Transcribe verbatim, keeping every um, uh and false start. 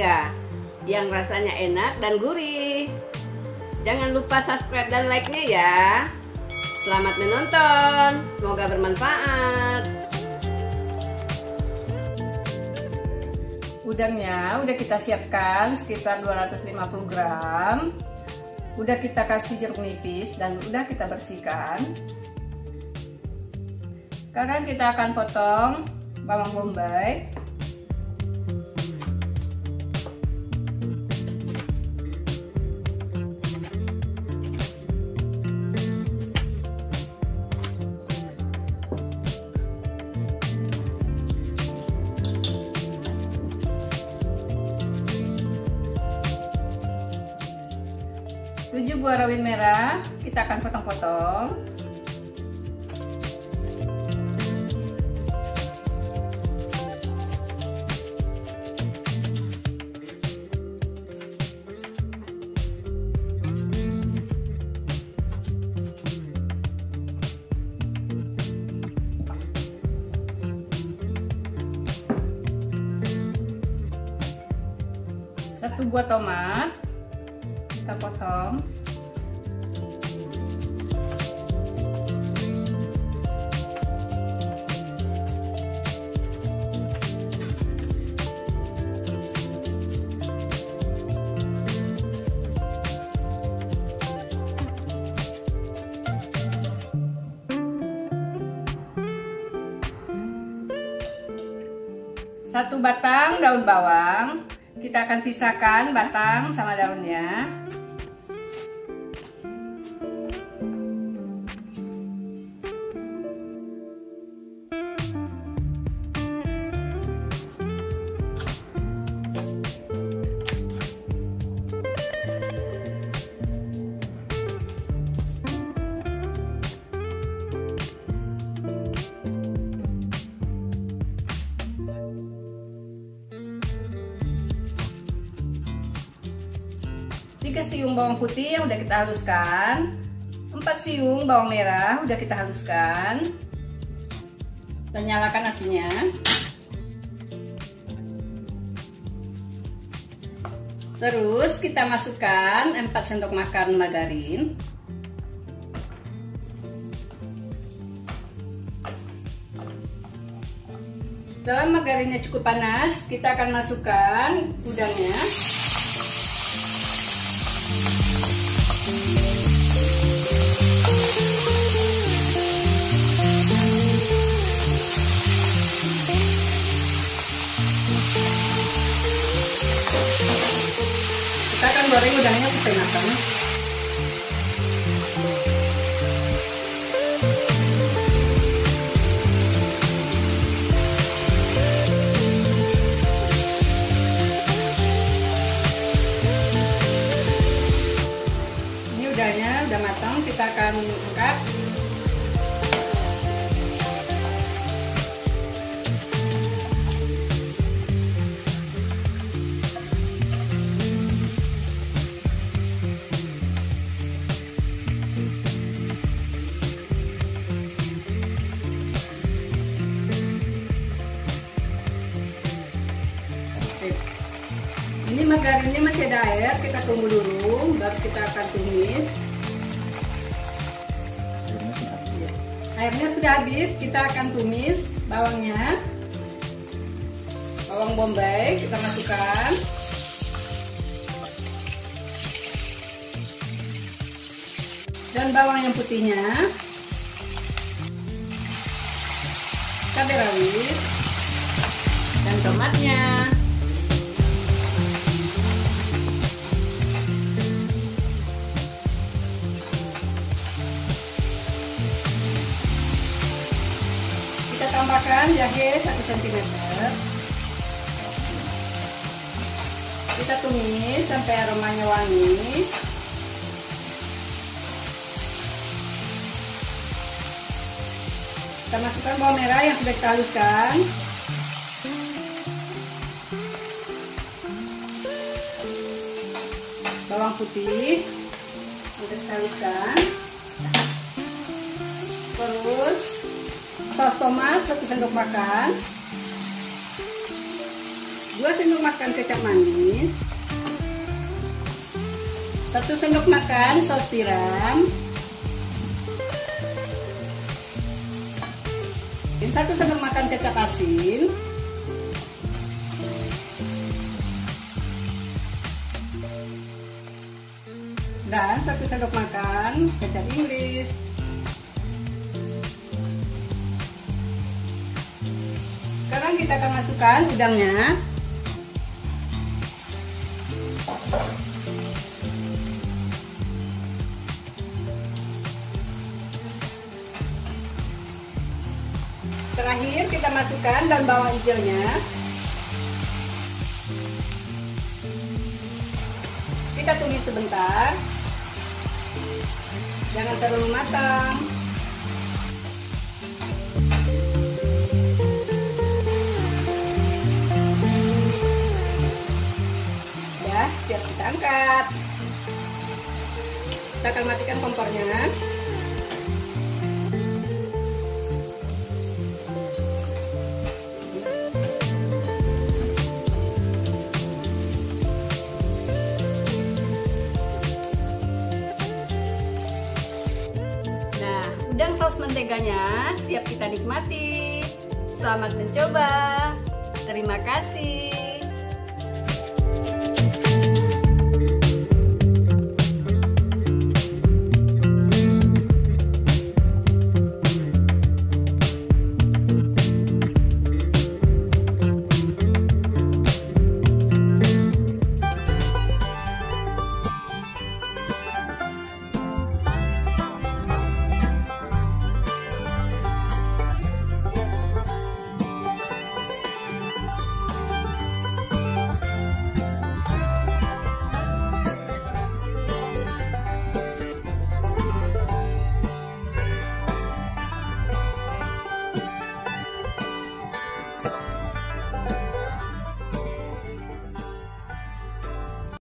harga yang rasanya enak dan gurih. Jangan lupa subscribe dan like-nya ya. Selamat menonton, semoga bermanfaat. Udangnya udah kita siapkan sekitar dua ratus lima puluh gram. Udah kita kasih jeruk nipis dan udah kita bersihkan. Sekarang kita akan potong bawang bombay. tujuh buah rawit merah kita akan potong-potong. Satu buah tomat kita potong. Satu batang daun bawang, kita akan pisahkan batang sama daunnya. Tiga siung bawang putih yang udah kita haluskan, empat siung bawang merah udah kita haluskan. Kita nyalakan apinya. Terus kita masukkan empat sendok makan margarin. Setelah margarinnya cukup panas, kita akan masukkan udangnya. Kita akan goreng udangnya sampai matang. Ini udangnya udah matang, kita akan angkat. Ini margarinnya masih ada air, kita tunggu dulu, baru kita akan tumis. Airnya sudah habis, kita akan tumis bawangnya. Bawang bombay kita masukkan. Dan bawang yang putihnya. Cabai rawit dan tomatnya. Tambahkan jahe satu sentimeter. Kita tumis sampai aromanya wangi. Kita masukkan bawang merah yang sudah kita haluskan. Bawang putih sudah kita haluskan. Terus saus tomat satu sendok makan. dua sendok makan kecap manis, satu sendok makan saus tiram, dan satu sendok makan kecap asin, dan satu sendok makan kecap Inggris. Sekarang kita akan masukkan udangnya. Terakhir kita masukkan daun bawang hijaunya. Kita tumis sebentar. Jangan terlalu matang. Ya, siap kita angkat. Kita akan matikan kompornya. Udang saus menteganya siap kita nikmati. Selamat mencoba. Terima kasih.